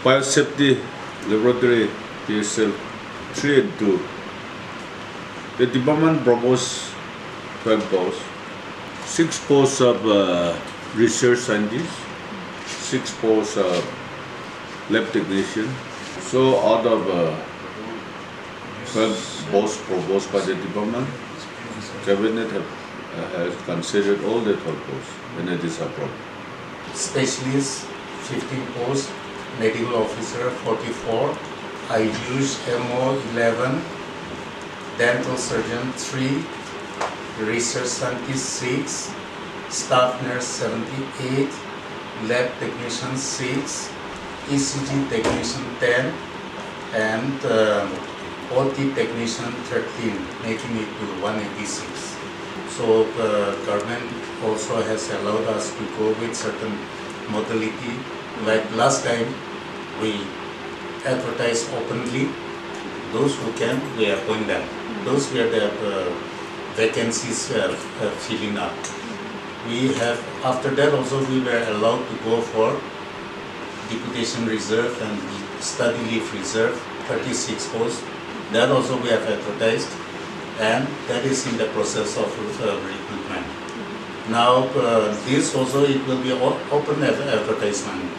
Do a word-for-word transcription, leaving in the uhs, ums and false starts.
Biosafety Laboratory P S L three and two. The department proposed twelve posts, six posts of uh, research scientists, six posts of lab technician. So out of uh, twelve posts proposed by the department, Cabinet have, uh, has considered all the twelve posts and it is approved. Specialist fifteen posts, medical officer forty-four, I U S M O eleven, dental surgeon three, research scientist six, staff nurse seventy-eight, lab technician six, E C G technician ten, and uh, O T technician thirteen, making it to one eighty-six. So the government also has allowed us to go with certain modality. Like last time, we advertised openly. Those who can, we appoint them. Those where the uh, vacancies are uh, filling up. We have, after that also we were allowed to go for deputation reserve and study leave reserve, thirty-six posts. That also we have advertised, and that is in the process of uh, recruitment. Now uh, this also it will be open advertisement.